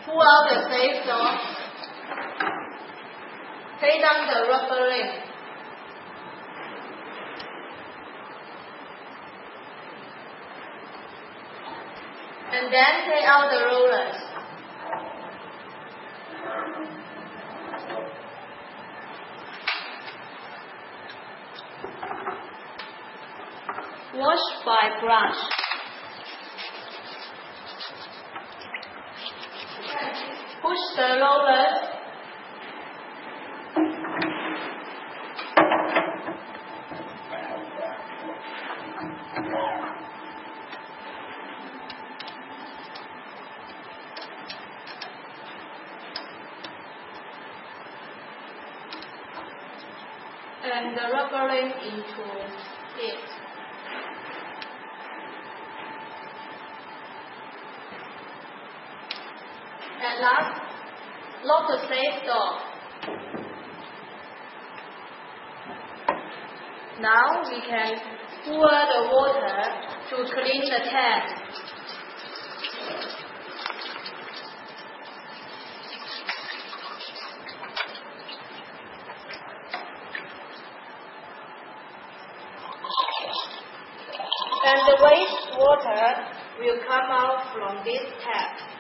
Pull out the safe door. Take down the rubber ring. And then take out the rollers. Wash by brush. Push the rollers. And the rubber ring into it. At last, lock the safe door. Now we can pour the water to clean the tank. And the wastewater will come out from this tap.